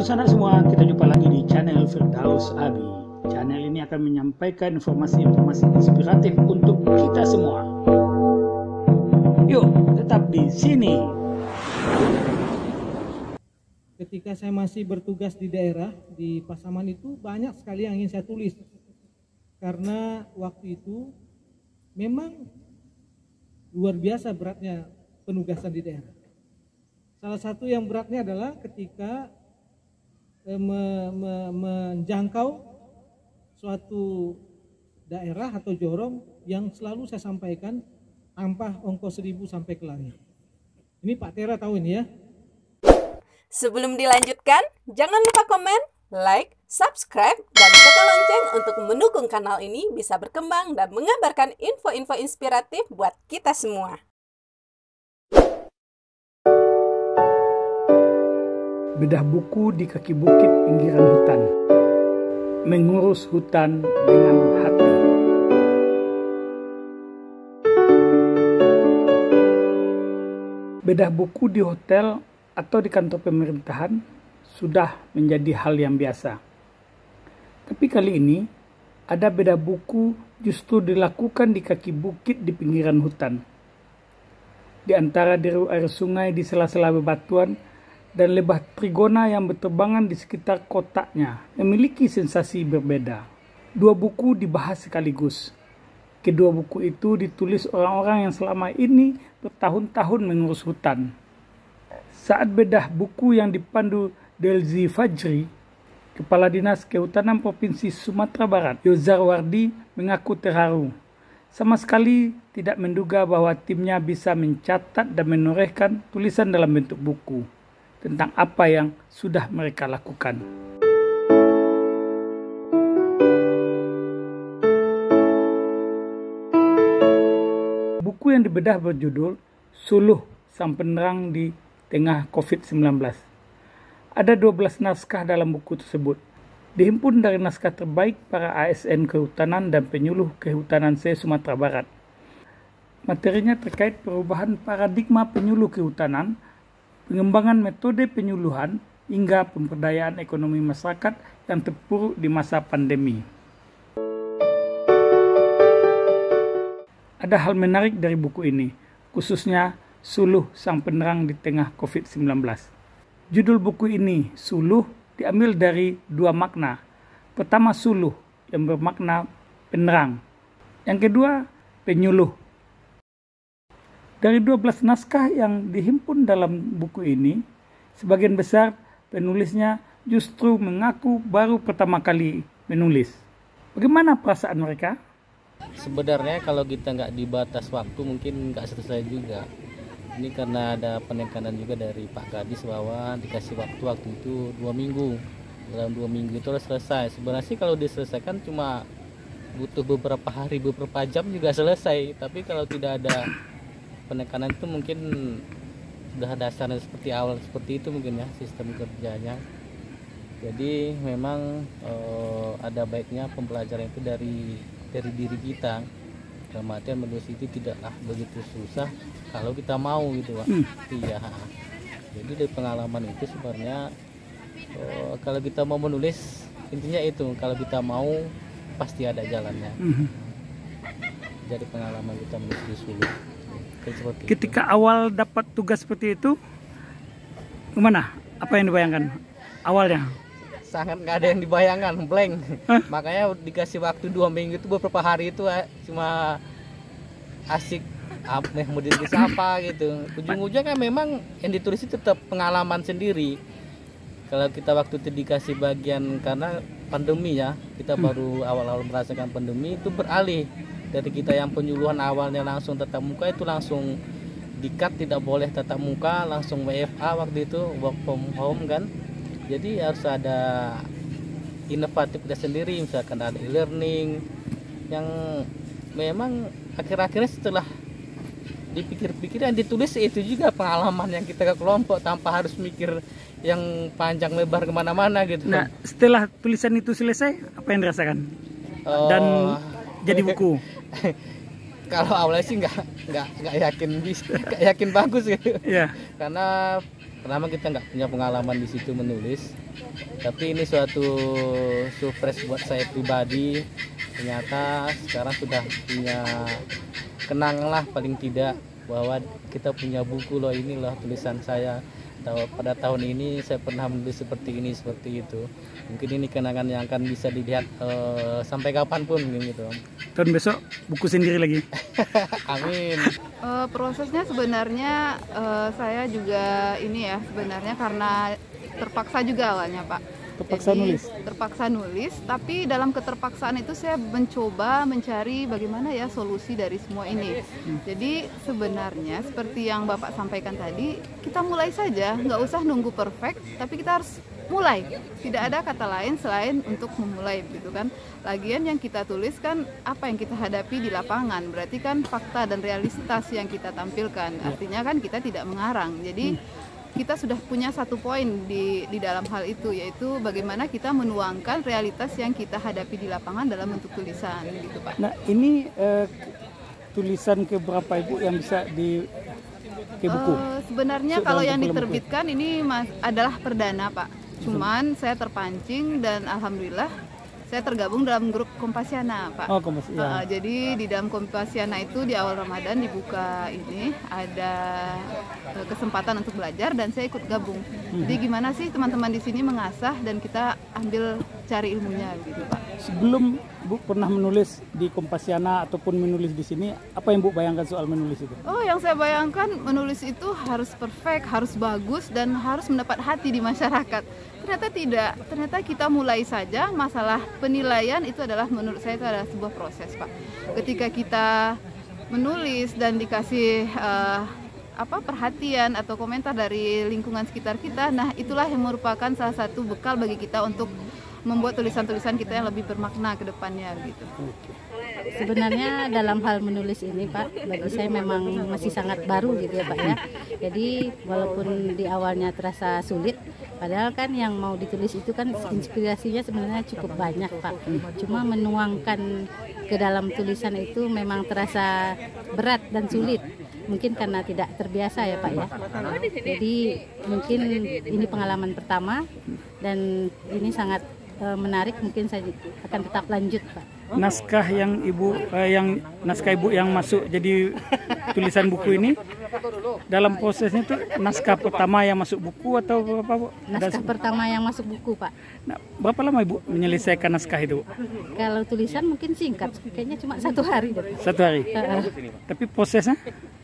saudara semua, kita jumpa lagi di channel Firdaus Abi. Channel ini akan menyampaikan informasi-informasi inspiratif untuk kita semua. Yuk, tetap di sini. Ketika saya masih bertugas di daerah, di Pasaman itu banyak sekali yang ingin saya tulis. Karena waktu itu memang luar biasa beratnya penugasan di daerah. Salah satu yang beratnya adalah ketika menjangkau suatu daerah atau jorong yang selalu saya sampaikan tanpa ongkos 1.000 sampai ke langit. Ini Pak Tera tahu ini ya. Sebelum dilanjutkan, jangan lupa komen, like, subscribe, dan tekan lonceng untuk mendukung kanal ini bisa berkembang dan mengabarkan info-info inspiratif buat kita semua. Bedah buku di kaki bukit pinggiran hutan. Mengurus hutan dengan hati. Bedah buku di hotel atau di kantor pemerintahan sudah menjadi hal yang biasa. Tapi kali ini ada bedah buku justru dilakukan di kaki bukit di pinggiran hutan. Di antara deru air sungai di sela-sela bebatuan dan lebah trigona yang berterbangan di sekitar kotaknya memiliki sensasi berbeda. Dua buku dibahas sekaligus. Kedua buku itu ditulis orang-orang yang selama ini bertahun-tahun mengurus hutan. Saat bedah buku yang dipandu Delzi Fajri, Kepala Dinas Kehutanan Provinsi Sumatera Barat, Yozar Wardi mengaku terharu. Sama sekali tidak menduga bahwa timnya bisa mencatat dan menorehkan tulisan dalam bentuk buku tentang apa yang sudah mereka lakukan. Buku yang dibedah berjudul Suluh Sang Penerang di Tengah COVID-19. Ada 12 naskah dalam buku tersebut. Dihimpun dari naskah terbaik para ASN Kehutanan dan Penyuluh Kehutanan se-Sumatera Barat. Materinya terkait perubahan paradigma penyuluh kehutanan, pengembangan metode penyuluhan, hingga pemberdayaan ekonomi masyarakat yang terpuruk di masa pandemi. Ada hal menarik dari buku ini, khususnya Suluh Sang Penerang di Tengah COVID-19. Judul buku ini, Suluh, diambil dari dua makna. Pertama, suluh, yang bermakna penerang. Yang kedua, penyuluh. Dari 12 naskah yang dihimpun dalam buku ini, sebagian besar penulisnya justru mengaku baru pertama kali menulis. Bagaimana perasaan mereka? Sebenarnya kalau kita nggak dibatas waktu mungkin nggak selesai juga. Ini karena ada penekanan juga dari Pak Kadis bahwa dikasih waktu itu 2 minggu. Dalam 2 minggu itu harus selesai. Sebenarnya sih kalau diselesaikan cuma butuh beberapa hari, beberapa jam juga selesai. Tapi kalau tidak ada penekanan itu mungkin sudah dasarnya seperti awal seperti itu mungkin ya sistem kerjanya. Jadi memang ada baiknya pembelajaran itu dari diri kita. Dalam artian menulis itu tidaklah begitu susah kalau kita mau gitu Pak. Iya. Jadi dari pengalaman itu sebenarnya kalau kita mau menulis intinya itu kalau kita mau pasti ada jalannya. Jadi pengalaman kita menulis di Suluh. Ketika awal dapat tugas seperti itu, gimana? Apa yang dibayangkan awalnya? Sangat nggak ada yang dibayangkan, blank. Makanya dikasih waktu 2 minggu itu beberapa hari itu cuma asik apa mau ditulis apa gitu. Ujung-ujungnya kan memang yang ditulis itu tetap pengalaman sendiri. Kalau kita waktu itu dikasih bagian karena pandemi ya, kita baru awal-awal merasakan pandemi itu beralih dari kita yang penyuluhan awalnya langsung tatap muka itu langsung di-cut, tidak boleh tatap muka, langsung WFA waktu itu, work from home kan. Jadi harus ada inovatif kita sendiri, misalkan ada e-learning yang memang akhir-akhirnya setelah dipikir-pikir yang ditulis itu juga pengalaman yang kita ke kelompok tanpa harus mikir yang panjang lebar kemana-mana gitu. Nah, setelah tulisan itu selesai, apa yang dirasakan? Dan jadi buku? Kalau awalnya sih nggak yakin bisa, nggak yakin bagus gitu. Iya. Karena pertama kita nggak punya pengalaman di situ menulis. Tapi ini suatu surprise buat saya pribadi. Ternyata sekarang sudah punya kenangan lah paling tidak bahwa kita punya buku loh, ini loh tulisan saya. Pada tahun ini saya pernah menulis seperti ini, seperti itu. Mungkin ini kenangan yang akan bisa dilihat sampai kapanpun gitu. Tahun besok buku sendiri lagi. Amin. Prosesnya sebenarnya saya juga ini ya, sebenarnya karena terpaksa juga awalnya Pak. Terpaksa nulis, tapi dalam keterpaksaan itu saya mencoba mencari bagaimana ya solusi dari semua ini. Jadi sebenarnya seperti yang Bapak sampaikan tadi, kita mulai saja, nggak usah nunggu perfect, tapi kita harus mulai. Tidak ada kata lain selain untuk memulai, gitu kan. Lagian yang kita tulis kan apa yang kita hadapi di lapangan, berarti kan fakta dan realitas yang kita tampilkan. Artinya kan kita tidak mengarang. Jadi kita sudah punya satu poin di dalam hal itu, yaitu bagaimana kita menuangkan realitas yang kita hadapi di lapangan dalam bentuk tulisan, gitu Pak. Nah ini tulisan keberapa Ibu yang bisa di buku? Sebenarnya kalau yang diterbitkan ini adalah perdana Pak. Cuman saya terpancing dan alhamdulillah saya tergabung dalam grup Kompasiana Pak. Oh, Kompasiana. Jadi di dalam Kompasiana itu di awal Ramadan dibuka ini ada kesempatan untuk belajar dan saya ikut gabung. Jadi gimana sih teman-teman di sini mengasah dan kita ambil cari ilmunya gitu Pak. Sebelum Bu pernah menulis di Kompasiana ataupun menulis di sini, apa yang Bu bayangkan soal menulis itu? Oh, yang saya bayangkan menulis itu harus perfect, harus bagus dan harus mendapat hati di masyarakat. Ternyata tidak. Ternyata kita mulai saja, masalah penilaian itu adalah menurut saya itu adalah sebuah proses Pak. Ketika kita menulis dan dikasih perhatian atau komentar dari lingkungan sekitar kita, nah itulah yang merupakan salah satu bekal bagi kita untuk membuat tulisan-tulisan kita yang lebih bermakna ke depannya gitu. Sebenarnya dalam hal menulis ini Pak, bagi saya memang masih sangat baru gitu ya Pak ya. Jadi walaupun di awalnya terasa sulit, padahal kan yang mau ditulis itu kan inspirasinya sebenarnya cukup banyak Pak. Cuma menuangkan ke dalam tulisan itu memang terasa berat dan sulit. Mungkin karena tidak terbiasa ya Pak ya. Jadi mungkin ini pengalaman pertama dan ini sangat menarik, mungkin saya akan tetap lanjut Pak. Naskah yang naskah Ibu yang masuk jadi tulisan buku ini dalam prosesnya itu naskah pertama yang masuk buku atau apa Bu? Naskah pertama yang masuk buku Pak. Nah, berapa lama Ibu menyelesaikan naskah itu? Kalau tulisan mungkin singkat, kayaknya cuma 1 hari. 1 hari. Tapi prosesnya?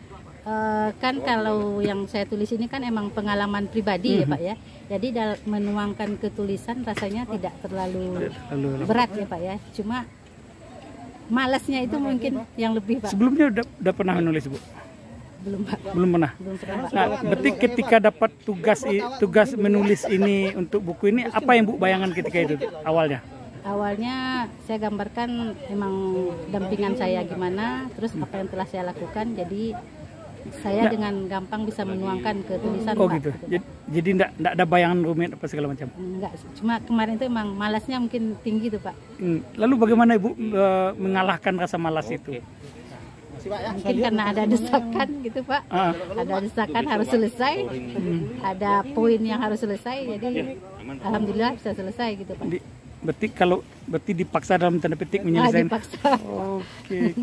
Kan kalau yang saya tulis ini kan emang pengalaman pribadi ya Pak ya. Jadi menuangkan ke tulisan rasanya tidak terlalu berat ya Pak ya. Cuma malasnya itu mungkin yang lebih Pak. Sebelumnya udah pernah menulis Bu? Belum Pak. Belum pernah. Nah, berarti ketika dapat tugas menulis ini untuk buku ini, apa yang Bu bayangkan ketika itu awalnya? Awalnya saya gambarkan emang dampingan saya gimana, terus apa yang telah saya lakukan, jadi saya dengan gampang bisa menuangkan ke tulisan Pak. Gitu. Jadi enggak ada bayangan rumit apa segala macam? Enggak, cuma kemarin itu emang malasnya mungkin tinggi tuh Pak. Lalu bagaimana Ibu mengalahkan rasa malas itu? Mungkin karena ada desakan gitu Pak. Ada desakan harus selesai, ada poin yang harus selesai, jadi alhamdulillah bisa selesai gitu Pak. Berarti dipaksa dalam tanda petik menyelesaikan. Dipaksa. Oke.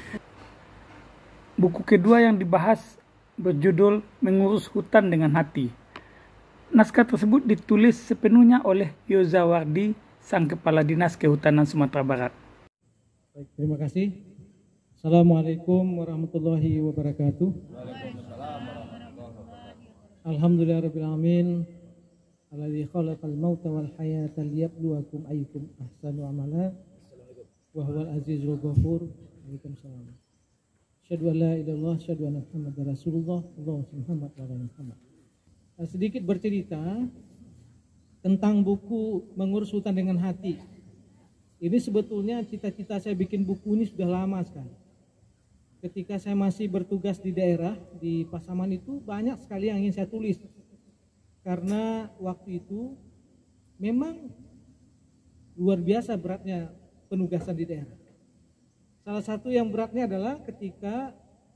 Buku kedua yang dibahas berjudul Mengurus Hutan dengan Hati. Naskah tersebut ditulis sepenuhnya oleh Yoza Wardi, sang Kepala Dinas Kehutanan Sumatera Barat. Baik, terima kasih. Assalamualaikum warahmatullahi wabarakatuh. Alhamdulillahirrahmanirrahim. Alladzi khalaqal mauta wal hayata liyabluwakum ayyukum ahsanu amala wa huwal azizul ghafur. Waalaikumsalam. Asyhadu an la ilaha illallah, asyhadu anna Muhammadar Rasulullah, Allahumma Muhammad wa ala Muhammad. Sedikit bercerita tentang buku Mengurus Hutan dengan Hati. Ini sebetulnya cita-cita saya bikin buku ini sudah lama sekali. Ketika saya masih bertugas di daerah, di Pasaman itu banyak sekali yang ingin saya tulis. Karena waktu itu memang luar biasa beratnya penugasan di daerah. Salah satu yang beratnya adalah ketika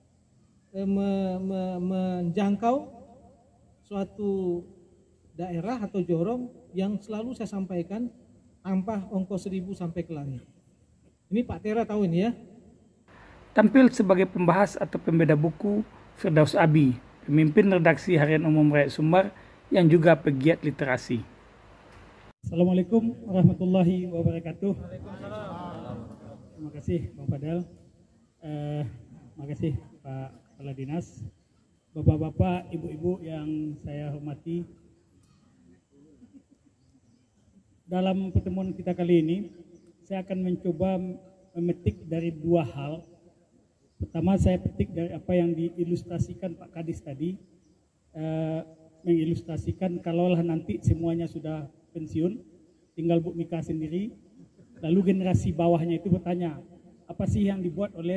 menjangkau suatu daerah atau jorong yang selalu saya sampaikan tanpa ongkos 1.000 sampai ke langit. Ini Pak Tera tahu ini ya. Tampil sebagai pembahas atau pembeda buku Firdaus Abi, pemimpin redaksi Harian Umum Rakyat Sumbar yang juga pegiat literasi. Assalamualaikum warahmatullahi wabarakatuh. Terima kasih Bang Fadal. Terima kasih Pak Kepala Dinas, Bapak-bapak, Ibu-ibu yang saya hormati. Dalam pertemuan kita kali ini, saya akan mencoba memetik dari dua hal. Pertama, saya petik dari apa yang diilustrasikan Pak Kadis tadi, mengilustrasikan kalaulah nanti semuanya sudah pensiun, tinggal Bu Mika sendiri, lalu generasi bawahnya itu bertanya, apa sih yang dibuat oleh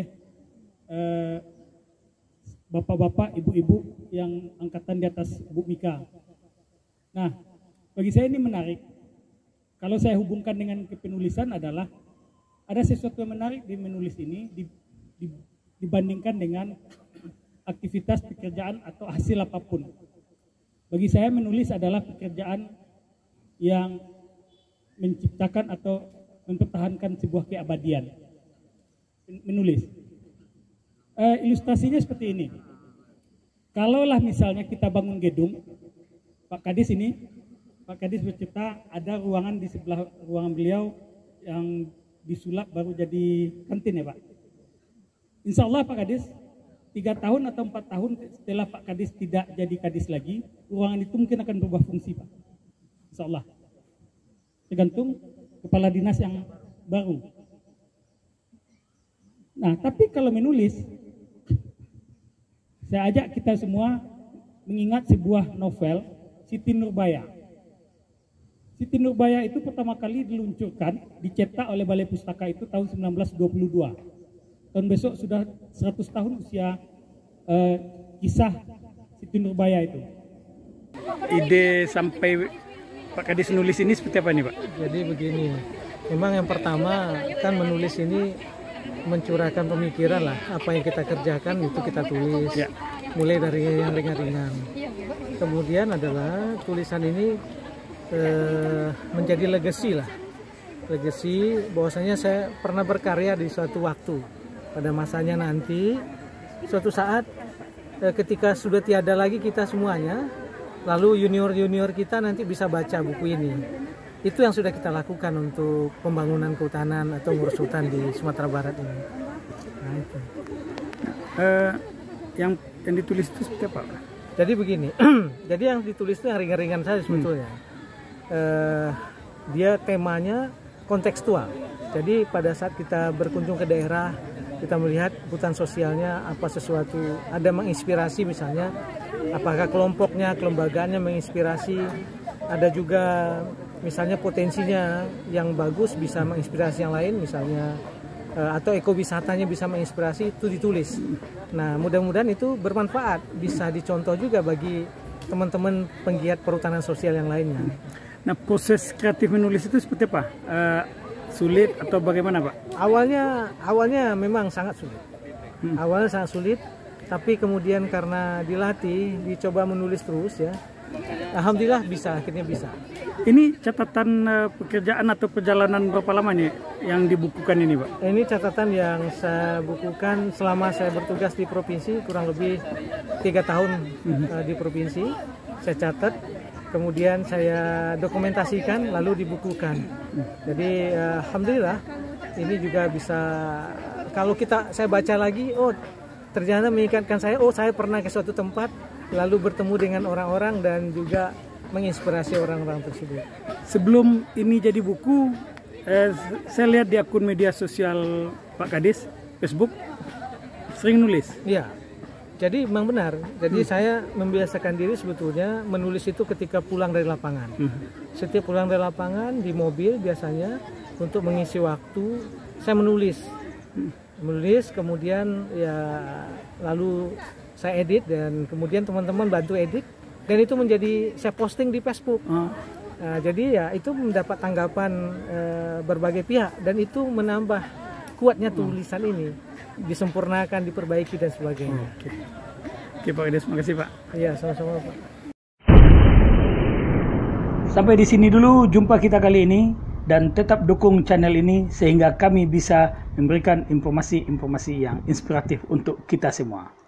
bapak-bapak, ibu-ibu yang angkatan di atas Bu Mika. Nah, bagi saya ini menarik. Kalau saya hubungkan dengan kepenulisan adalah ada sesuatu yang menarik di menulis ini dibandingkan dengan aktivitas pekerjaan atau hasil apapun. Bagi saya menulis adalah pekerjaan yang menciptakan atau mempertahankan sebuah keabadian. Menulis. Ilustrasinya seperti ini. Kalaulah misalnya kita bangun gedung, Pak Kadis ini, Pak Kadis bercerita ada ruangan di sebelah ruangan beliau yang disulap baru jadi kantin ya Pak. Insya Allah Pak Kadis, 3 tahun atau 4 tahun setelah Pak Kadis tidak jadi Kadis lagi, ruangan itu mungkin akan berubah fungsi Pak. Insya Allah. Tergantung kepala dinas yang baru. Nah, tapi kalau menulis, saya ajak kita semua mengingat sebuah novel, Siti Nurbaya. Siti Nurbaya itu pertama kali diluncurkan, dicetak oleh Balai Pustaka itu tahun 1922. Tahun besok sudah 100 tahun usia kisah Siti Nurbaya itu. Ide sampai Pak Kadis nulis ini seperti apa nih Pak? Jadi begini, memang yang pertama kan menulis ini mencurahkan pemikiran lah, apa yang kita kerjakan itu kita tulis, ya. Mulai dari yang ringan-ringan. Kemudian adalah tulisan ini menjadi legacy lah, legacy bahwasanya saya pernah berkarya di suatu waktu, pada masanya nanti, suatu saat ketika sudah tiada lagi kita semuanya, lalu junior-junior kita nanti bisa baca buku ini. Itu yang sudah kita lakukan untuk pembangunan kehutanan atau ngurus hutan di Sumatera Barat ini. Nah, itu. Yang ditulis itu seperti apa? Jadi begini, jadi yang ditulis itu yang ringan-ringan saja sebetulnya. Dia temanya kontekstual. Jadi pada saat kita berkunjung ke daerah, kita melihat hutan sosialnya apa sesuatu, ada menginspirasi misalnya, apakah kelompoknya, kelembagaannya menginspirasi, ada juga misalnya potensinya yang bagus bisa menginspirasi yang lain misalnya, atau ekowisatanya bisa menginspirasi, itu ditulis. Nah, mudah-mudahan itu bermanfaat, bisa dicontoh juga bagi teman-teman penggiat perhutanan sosial yang lainnya. Nah, proses kreatif menulis itu seperti apa? Sulit atau bagaimana Pak? Awalnya memang sangat sulit. Awalnya sangat sulit, tapi kemudian karena dilatih, dicoba menulis terus ya. Alhamdulillah akhirnya bisa. Ini catatan pekerjaan atau perjalanan berapa lama nih yang dibukukan ini Pak? Ini catatan yang saya bukukan selama saya bertugas di provinsi, kurang lebih 3 tahun di provinsi. Saya catat, kemudian saya dokumentasikan, lalu dibukukan. Jadi alhamdulillah ini juga bisa, kalau saya baca lagi, oh ternyata mengingatkan saya, oh saya pernah ke suatu tempat, lalu bertemu dengan orang-orang dan juga menginspirasi orang-orang tersebut. Sebelum ini jadi buku, saya lihat di akun media sosial Pak Kadis, Facebook, sering nulis. Iya, jadi memang benar. Jadi saya membiasakan diri sebetulnya menulis itu ketika pulang dari lapangan. Setiap pulang dari lapangan di mobil biasanya untuk mengisi waktu, saya menulis. Menulis, kemudian ya lalu saya edit dan kemudian teman-teman bantu edit dan itu menjadi saya posting di Facebook. Jadi ya itu mendapat tanggapan berbagai pihak dan itu menambah kuatnya tulisan ini disempurnakan, diperbaiki dan sebagainya. Oke Pak Kades, makasih Pak. Iya, sama-sama Pak. Sampai di sini dulu jumpa kita kali ini, dan tetap dukung channel ini sehingga kami bisa memberikan informasi-informasi yang inspiratif untuk kita semua.